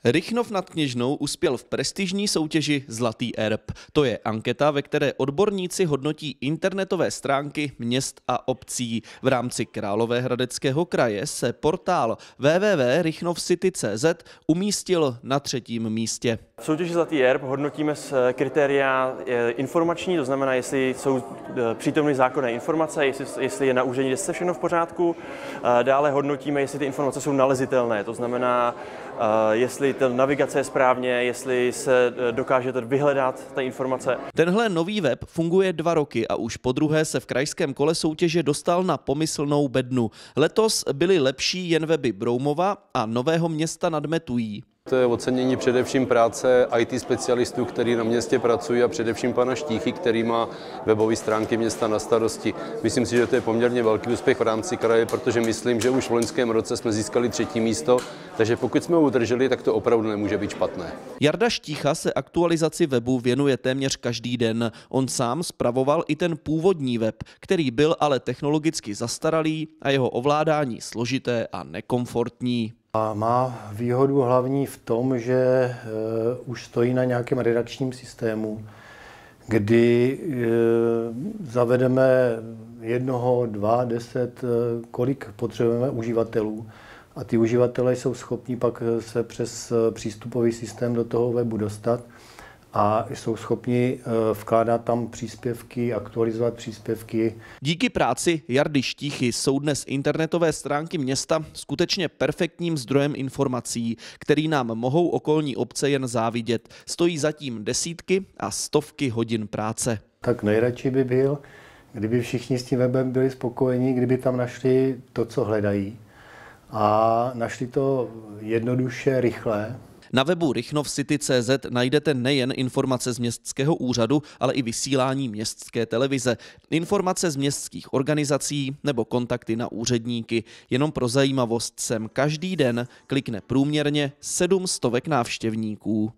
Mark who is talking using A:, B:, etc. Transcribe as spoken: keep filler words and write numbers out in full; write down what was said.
A: Rychnov nad Kněžnou uspěl v prestižní soutěži Zlatý erb. To je anketa, ve které odborníci hodnotí internetové stránky měst a obcí. V rámci Královéhradeckého kraje se portál w w w tečka rychnov city tečka c z umístil na třetím místě.
B: V soutěži Zlatý erb hodnotíme z kritéria informační, to znamená, jestli jsou přítomny zákonné informace, jestli, jestli je na úřední desce všechno v pořádku. Dále hodnotíme, jestli ty informace jsou nalezitelné, to znamená, jestli ta navigace je správně, jestli se dokážete vyhledat ta informace.
A: Tenhle nový web funguje dva roky a už podruhé se v krajském kole soutěže dostal na pomyslnou bednu. Letos byly lepší jen weby Broumova a Nového Města nad Metují.
C: To je ocenění především práce í té specialistů, který na městě pracují, a především pana Štíchy, který má webové stránky města na starosti. Myslím si, že to je poměrně velký úspěch v rámci kraje, protože myslím, že už v loňském roce jsme získali třetí místo, takže pokud jsme ho udrželi, tak to opravdu nemůže být špatné.
A: Jarda Štícha se aktualizaci webu věnuje téměř každý den. On sám spravoval i ten původní web, který byl ale technologicky zastaralý a jeho ovládání složité a nekomfortní.
D: A má výhodu hlavní v tom, že uh, už stojí na nějakém redakčním systému, kdy uh, zavedeme jednoho, dva, deset, uh, kolik potřebujeme uživatelů. A ty uživatelé jsou schopni pak se přes přístupový systém do toho webu dostat a jsou schopni vkládat tam příspěvky, aktualizovat příspěvky.
A: Díky práci Jardy Štíchy jsou dnes internetové stránky města skutečně perfektním zdrojem informací, který nám mohou okolní obce jen závidět. Stojí zatím desítky a stovky hodin práce.
D: Tak nejradši by byl, kdyby všichni s tím webem byli spokojení, kdyby tam našli to, co hledají. A našli to jednoduše, rychle.
A: Na webu rychnov city tečka c z najdete nejen informace z městského úřadu, ale i vysílání městské televize, informace z městských organizací nebo kontakty na úředníky. Jenom pro zajímavost sem každý den klikne průměrně sedm stovek návštěvníků.